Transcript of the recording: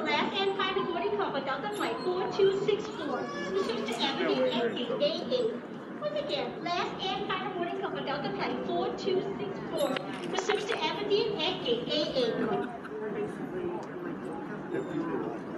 last and final boarding call for Delta Flight 4264. Resumes to Avenue at gate AA. Once again, last and final boarding call for Delta Flight 4264. Resumes to Avenue at gate AA.